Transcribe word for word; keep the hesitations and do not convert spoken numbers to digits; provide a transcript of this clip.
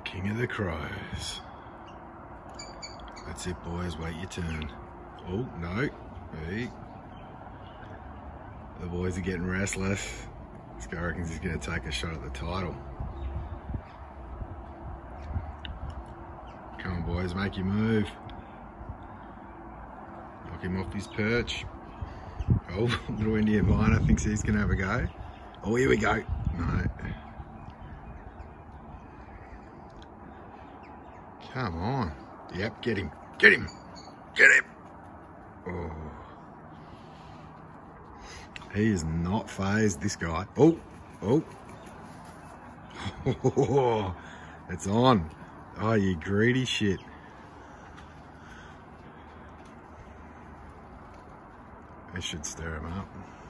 King of the Crows. That's it, boys. Wait your turn. Oh, no. Hey. The boys are getting restless. This guy reckons he's going to take a shot at the title. Come on, boys. Make your move. Knock him off his perch. Oh, little Indian miner thinks he's going to have a go. Oh, here we go. No. Come on. Yep, get him. Get him. Get him. Oh. He is not phased, this guy. Oh. Oh. Oh. It's on. Oh, you greedy shit. This should stir him up.